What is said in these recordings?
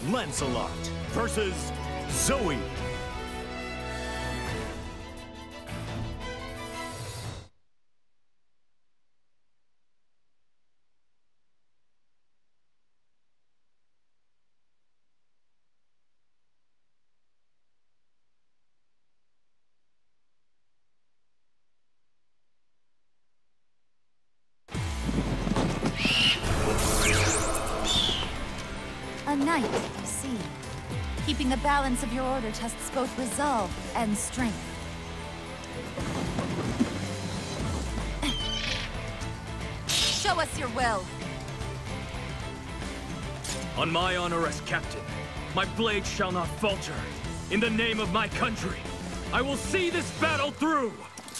Lancelot versus Zoe. A knight, I see. Keeping the balance of your order tests both resolve and strength. Show us your will. On my honor as captain, my blade shall not falter. In the name of my country, I will see this battle through!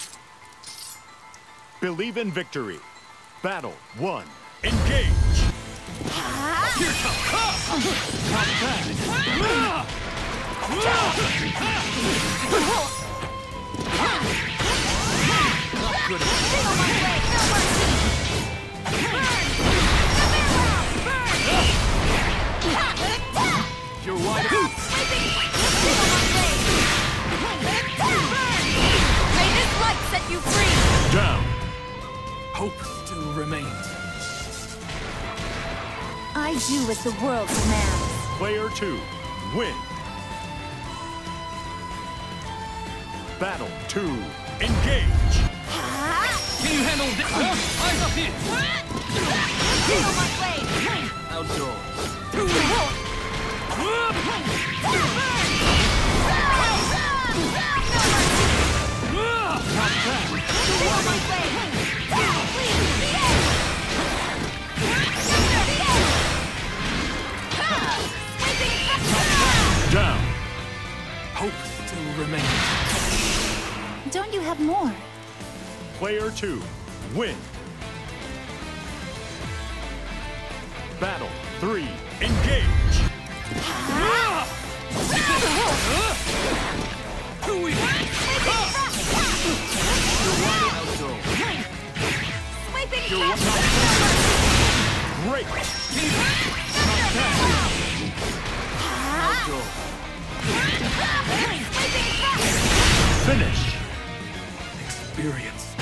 Believe in victory. Battle 1. Engage! Here comes! You're wide open! May this light set you free! Down! Hope still remains. I do as the world demands. Player 2. Win! Battle 2. Engage! Can you handle this? Eyes up here! Feel my blade! Outdoors. Down! Hope still remains. Don't you have more? Player 2. Win! Battle 3. Engage! Great! Finish! Experience.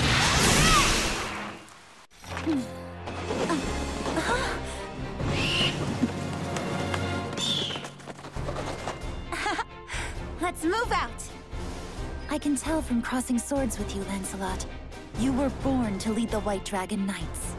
Let's move out! I can tell from crossing swords with you, Lancelot. You were born to lead the White Dragon Knights.